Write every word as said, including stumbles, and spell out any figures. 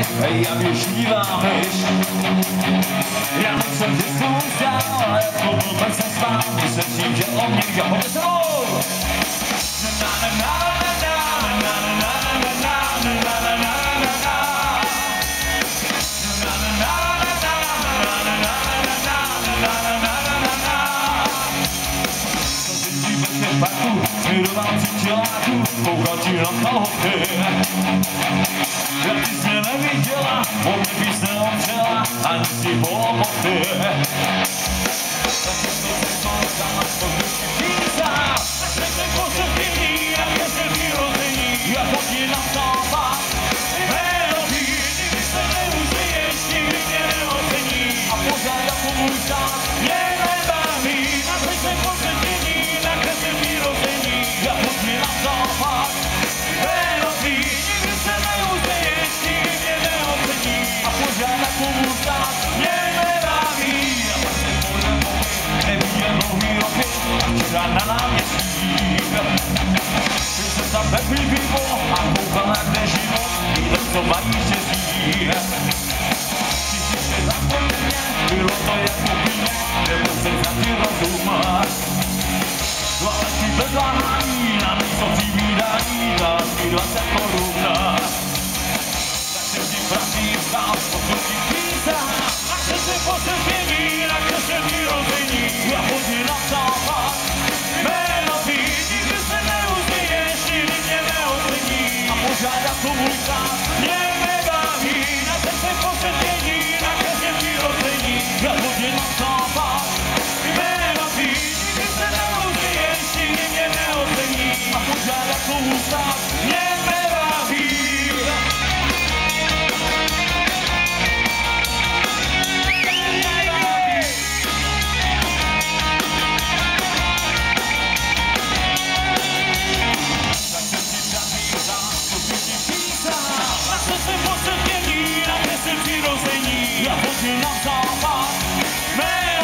jak už díváš. Já nejsem vždycky uzdál, ale jako blbec jsem spál, myslím si, že o mě jde hodně sebou. Na na na na na na na na na na na na na na. Parku, miroval si čeláku, koukal ti na kalhoty. Jak ty jsi mě neviděla, o mě bys neopřela, ani si polomoty. Tak je to se koncama, to vždycky písá. Tak se se poslední, jak je se vyrození, jak hodí na západ. Melodí, nikdy se neuziješ, nikdy mě neocení. A pořád jako můj stát, mě nebaví, tak se poslední. Na náměstí ty se tam pepí pivo a koukal jak jde život, lidem co mají štěstí. Všichni se zapomněně, bylo to jako víně, nebo se za ti rozumáš. Toaletní bezláhání, na místo přivídání, dávky dvacet korun. Tak se ti prací vstál, pokud ti písá, tak se se poslední, tak se se vyrození, a chodí na západ. Pořád jako můj stát, mě nebaví, na srdce posvětění, na každém vyrození, já hodně na západ. Nebaví, nikdy se neuziješ, nikdy mě neocení, a pořád jako můj stát, mě nebaví. Já chodím na západ,